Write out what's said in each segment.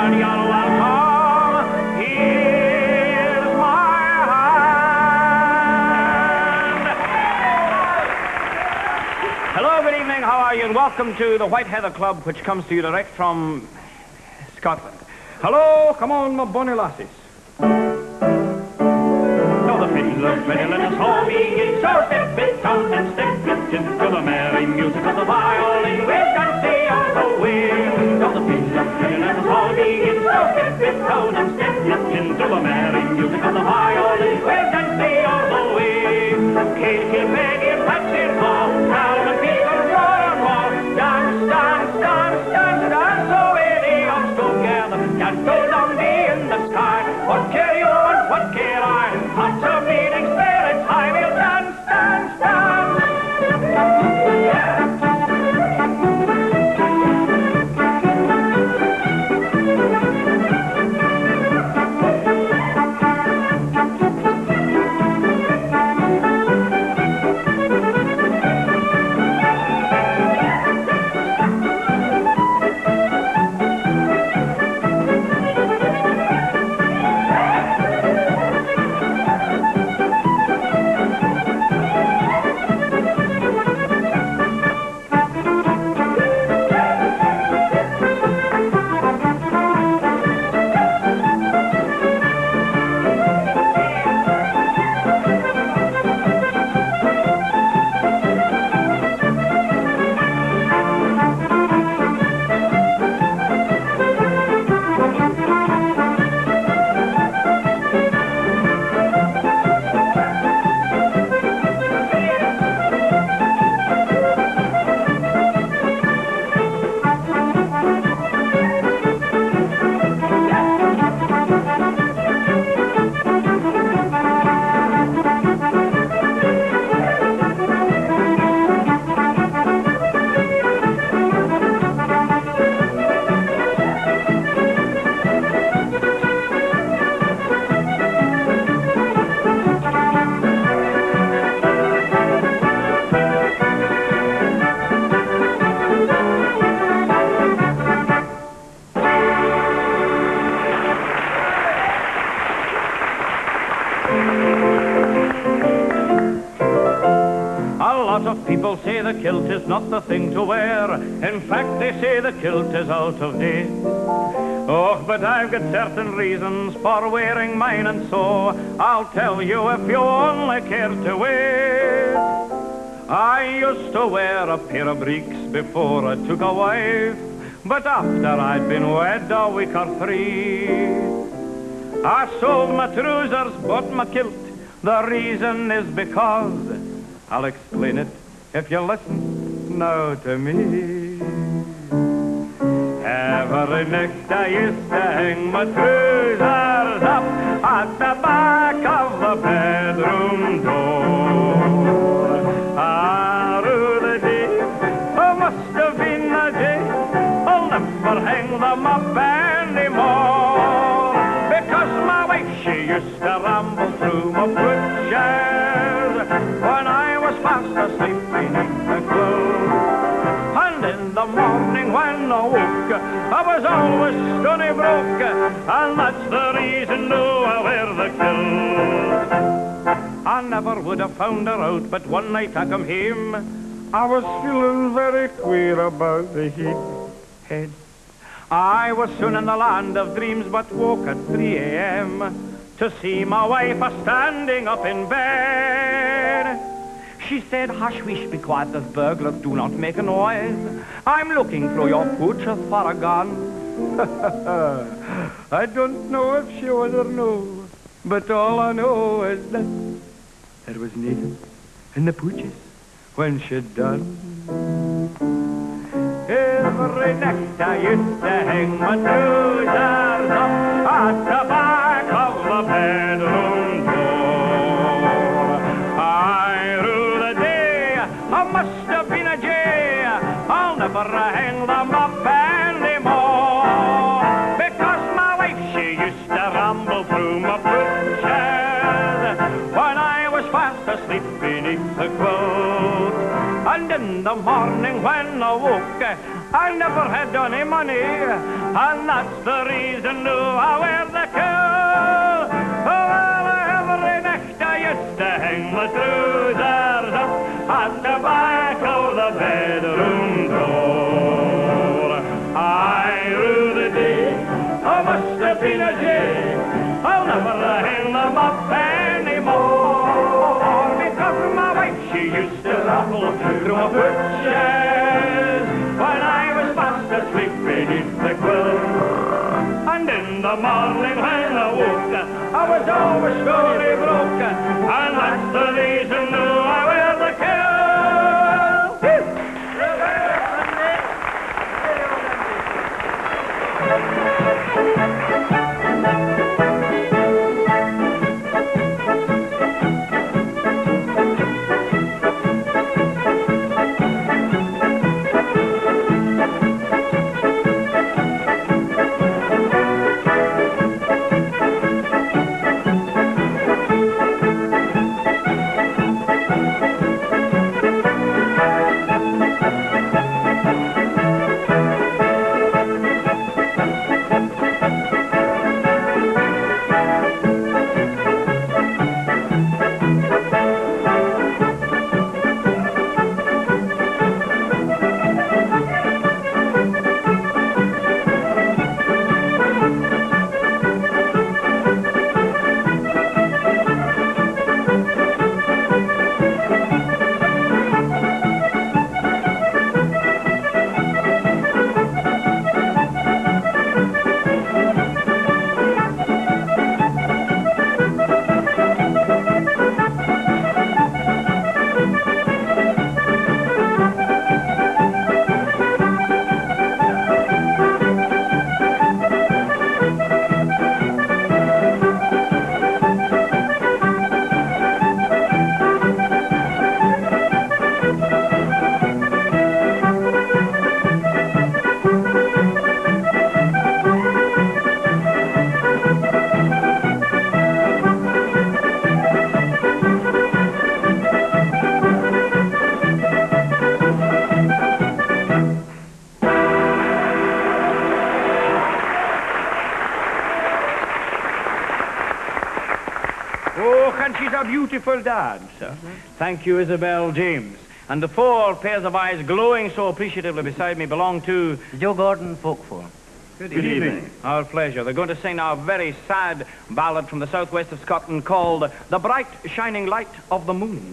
and you're welcome. Here's my hand. Hello, good evening, how are you? And welcome to the White Heather Club, which comes to you direct from Scotland. Hello, come on, my bonny lassies. The fiddle of fiddle and all begins, so step it down and step it into the merry music of the violin. We're dancing all the way. Now the fiddle of fiddle and all begins, so step it down and step it into the merry music of the violin. We're dancing all the way. Katy, Peggy, Patsy, Paul, Calvin, Peter, roar and roar. Dance, dance, dance, dance, dance away the arms together. Can't go down in the sky. What care you and what care I? Hearts are beating, spirits high, we'll dance, dance, dance. People say the kilt is not the thing to wear. In fact, they say the kilt is out of date. Oh, but I've got certain reasons for wearing mine, and so I'll tell you if you only care to wait. I used to wear a pair of breeks before I took a wife, but after I'd been wed a week or three, I sold my trousers, bought my kilt. The reason is because I'll explain it if you listen now to me. Every night I used to hang my trousers up at the back of the bedroom door. Ah, the day, oh, must have been a day, I'll never hang them up anymore. Because my wife, she used to ramble through my butchers when I was fast asleep beneath the clothes. And in the morning when I woke, I was always stony broke, and that's the reason, though, I wear the kilt. I never would have found her out, but one night I come home, I was feeling very queer about the head. I was soon in the land of dreams, but woke at 3 a.m. to see my wife a-standing up in bed. She said, "Hush, wish, be quiet, there's burglars, do not make a noise. I'm looking through your butcher for a gun." I don't know if she would or no, but all I know is that there was Nathan in the butchers when she'd done. Every night I used to hang my trousers up at the back of the bedroom door. I rue the day, I must have been a jay, I'll never hang them up anymore. Because my wife, she used to ramble through my butchers when I was fast asleep beneath the quilt. And in the morning when I woke, I never had any money, and that's the reason now I wear the cowl. Oh, well, every night I used to hang my trousers up at the back of the bedroom door. I rue the day, I must have been a jay. I'll never hang them up anymore, because my wife, she used to rattle through my butches when I was fast asleep beneath the quilt. And in the morning when I woke, I was always sorry broke, and that's the reason now I wear the cowl. A beautiful dance. Thank you, Isabel James. And the 4 pairs of eyes glowing so appreciatively beside me belong to Joe Gordon Folk Four. Good evening. Our pleasure. They're going to sing our very sad ballad from the southwest of Scotland called The Bright Shining Light of the Moon.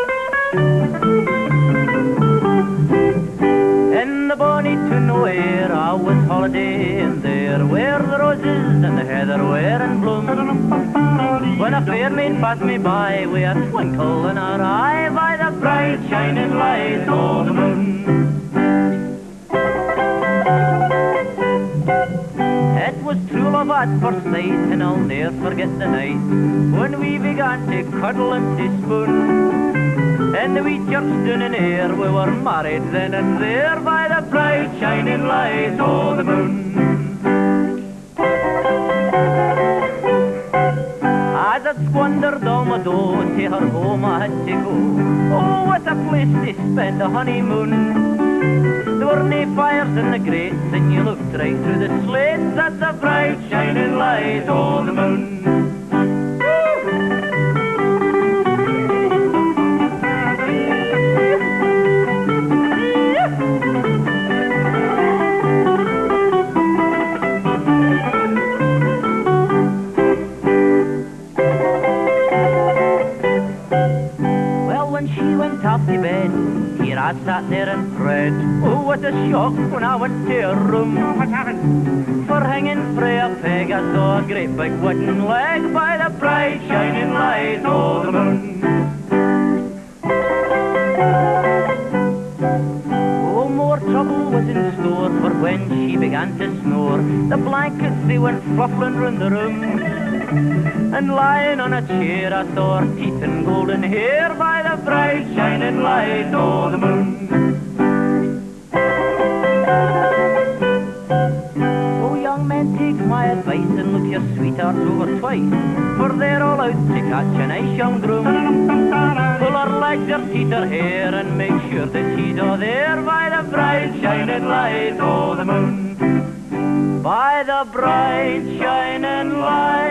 In the bonny to nowhere I was holidaying there, where the roses and the heather were in bloom. When a fair maid passed me by with a twinkle in her eye, by the bright shining light of the moon. It was true love at first sight, and I'll ne'er forget the night when we began to cuddle and to spoon. In the wee church down in air, we were married then and there, by the bright shining light of the moon. As I'd squandered all my dough, to her home I had to go. Oh, what a place to spend a honeymoon. There were no fires in the grates, and you looked right through the slates at the bright shining light of the moon. Off to bed, here I sat there and fret. Oh, what a shock when I went to her room. What happened? For hanging frae a peg I saw a great big wooden leg by the bright shining light of the moon. Oh, more trouble was in store, for when she began to snore, the blankets they went fluffling round the room. And lying on a chair I saw her teeth and golden hair by the bright shining light of the moon. Oh, young men take my advice and look your sweethearts over twice, for they're all out to catch a nice young groom. Pull her legs, her teeth, her hair, and make sure that she's all there by the bright shining light o' the moon. By the bright shining light